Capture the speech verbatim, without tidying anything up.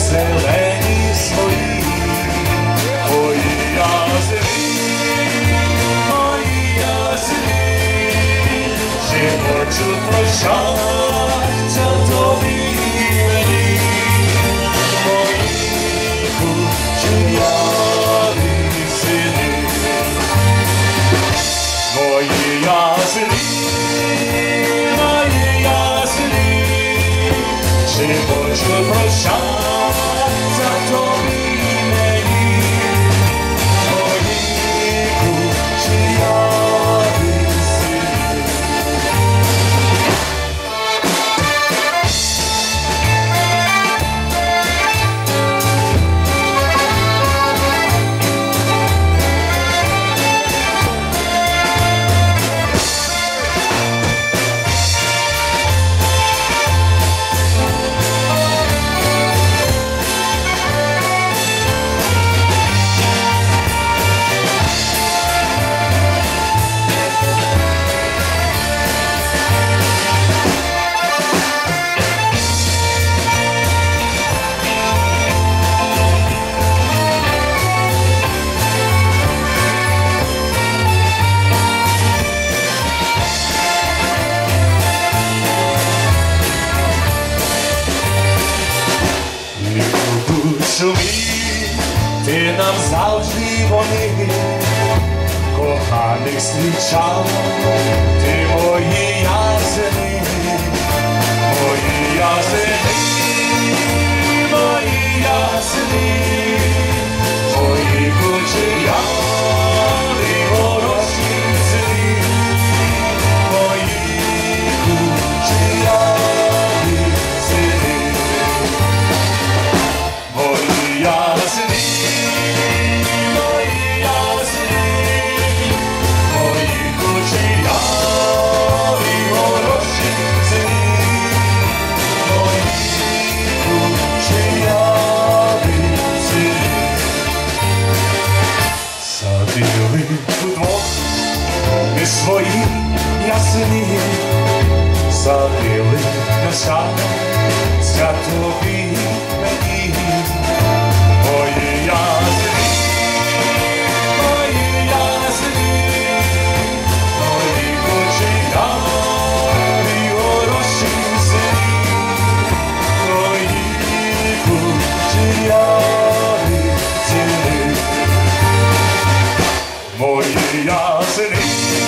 зелені свої, мої ясені, мої ясені, ще хочу прощатися тобі і мені, мої кучеряві сини, мої ясені, мої ясені, ще хочу прощатися тобі і мені, мої кучеряві сини. Шумі, ти нам завжди вони, коханих зустрічав, ти мої ясені, мої ясені, мої ясені, мої кучеряві хороші сини, мої кучеряві сини. Мої ясені, мої ясені, мої кучеряві хороші сини, мої кучеряві сини. Садили вдвох і свої ясені, садили на щастя тобі і мені. Мої ясені, мої ясені, мої кучеряві хороші сини, мої кучеряві сини, мої ясені.